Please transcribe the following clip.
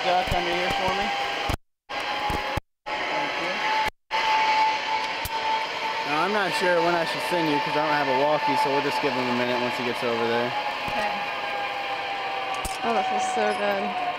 duck under here for me. Thank you. Now, I'm not sure when I should send you because I don't have a walkie, so we'll just give him a minute once he gets over there. Okay. Oh, that feels so good.